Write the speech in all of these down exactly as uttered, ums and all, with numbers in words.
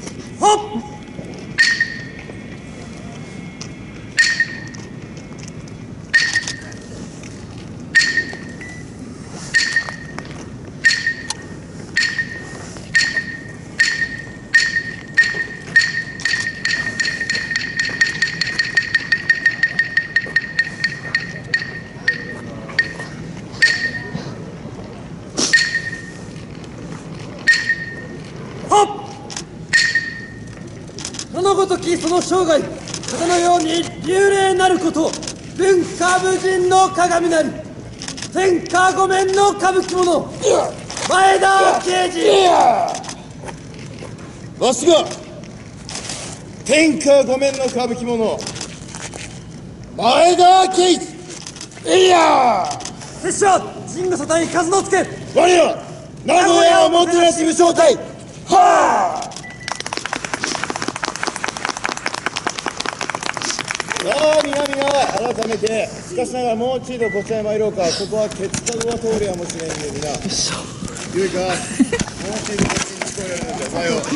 はっそのごときその生涯、風のように流麗なること、文化武人の鏡なり、天下御免の歌舞伎者、前田慶次。 わしが天下御免の歌舞伎者、前田慶次。いや拙者陣御佐隊数之助。 我ら名古屋おもてなし武将隊。はあ。さあ皆々、改めてしかしながらもう一度こちらへ参ろうか。ここはケツカゴが通るやもしれんけどな。よいか、もう一度こっちに聞こえるのじゃ。さよう。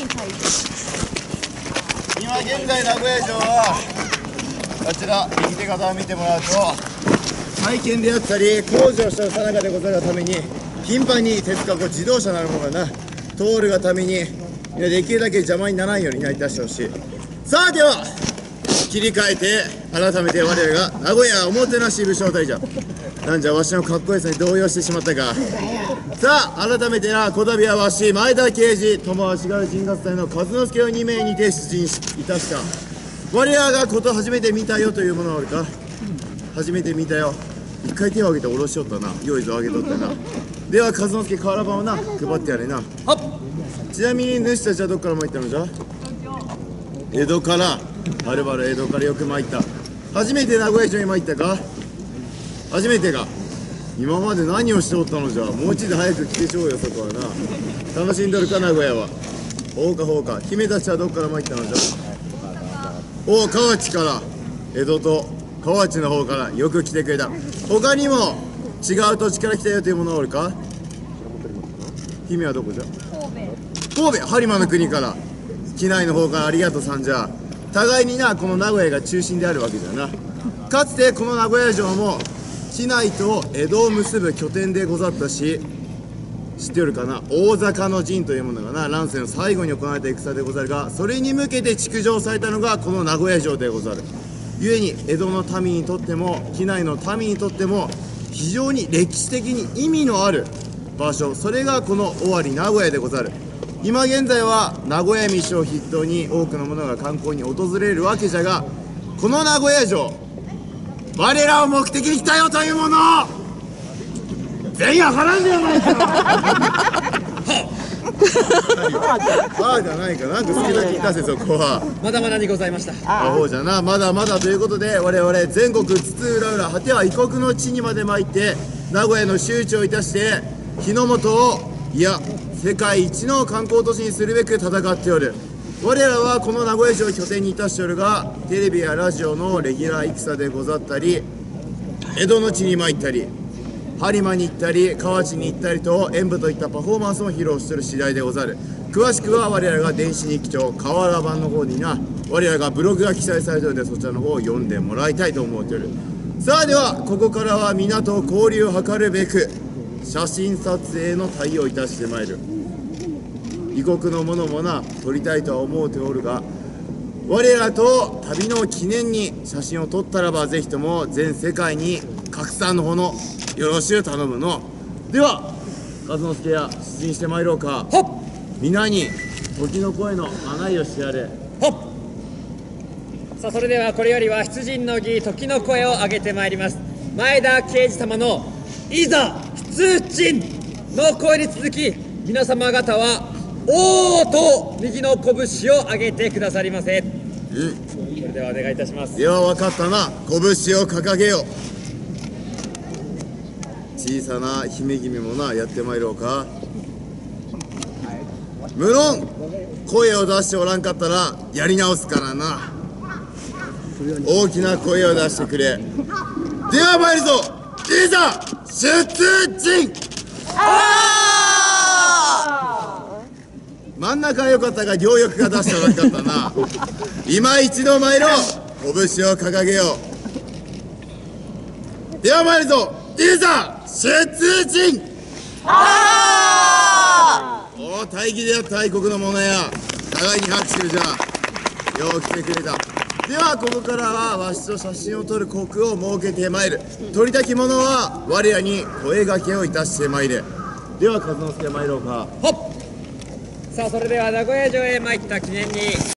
今現在名古屋城はあちら右手方を見てもらうと、再建であったり工事をしたさなかでござるがために、頻繁に鉄かご自動車なるものがな通るがために、できるだけ邪魔にならんようにないたしてほしい。さあでは切り替えて、改めて我らが名古屋おもてなし武将隊じゃ。なんじゃわしのかっこよさに動揺してしまったか。さあ改めてな、こたびはわし前田慶次、友はしがる陣合隊の和之助をに名にて出陣いたした。我らがこと初めて見たよというものはおるか。初めて見たよ。一回手を挙げて下ろしよったな。よいぞ挙げとったな。では和之助瓦版をな配ってやれな。はっ。ちなみに主たちはどっから参ったのじゃ。江戸から。はるばる江戸からよく参った。初めて名古屋城に参ったか。初めてか。今まで何をしておったのじゃ。もう一度早く来てちょうよ。そこはな楽しんどるか名古屋は。ほうかほうか。姫たちはどっから参ったのじゃ。おお、河内から。江戸と河内の方からよく来てくれた。他にも違う土地から来たよというものはおるか。姫はどこじゃ。神戸。播磨の国から。機内の方からありがとうさんじゃ。互いにな、この名古屋が中心であるわけじゃな。かつてこの名古屋城も機内と江戸を結ぶ拠点でござったし、知っておるかな。大坂の陣というものがな、乱世の最後に行われた戦でござるが、それに向けて築城されたのがこの名古屋城でござる。故に江戸の民にとっても機内の民にとっても非常に歴史的に意味のある場所、それがこの尾張名古屋でござる。今現在は名古屋道を筆頭に多くの者が観光に訪れるわけじゃが、この名古屋城、我らを目的に来たよというもの全員は払んではないか。ああじゃないか。なんか好きだけ聞かせ。そこはまだまだにございました。 アホじゃな。まだまだということで、我々全国津々浦々果ては異国の地にまで参って名古屋の周知をいたして日の本を、いや世界一の観光都市にするべく戦っておる。我らはこの名古屋城を拠点にいたしておるが、テレビやラジオのレギュラー戦でござったり、江戸の地に参ったり、播磨に行ったり、河内に行ったりと演舞といったパフォーマンスを披露している次第でござる。詳しくは我らが電子日記帳瓦版の方にな、我らがブログが記載されているので、そちらの方を読んでもらいたいと思っておる。さあではここからは皆と交流を図るべく写真撮影の対応いたしてまいる。異国のものもな撮りたいとは思うておるが、我らと旅の記念に写真を撮ったらば、ぜひとも全世界に拡散のほのよろしゅう頼むの。では和之助や出陣してまいろうか。 はっ。 皆に時の声の案内をしてやれ。 はっ。さあそれではこれよりは出陣の儀、時の声を上げてまいります。前田慶次様のいざ出陣の声に続き、皆様方はおーと右の拳を上げてくださりませ。うん、それではお願いいたします。 では分かったな。拳を掲げよう。小さな姫君もなやってまいろうか。無論声を出しておらんかったらやり直すからな。大きな声を出してくれ。では参るぞ。いざ出陣。あー真ん中仲は良かったが両翼が出したなかったな。今一度参ろう。拳を掲げよう。では参るぞ。いざ出陣。おお、大義であった大国の者や、互いに拍手じゃ。よう来てくれた。ではここからはわしと写真を撮る国を設けてまいる。撮りたき者は我らに声掛けをいたしてまいれ。では和之助参ろうか。 ほっ。さあそれでは名古屋城へ参った記念に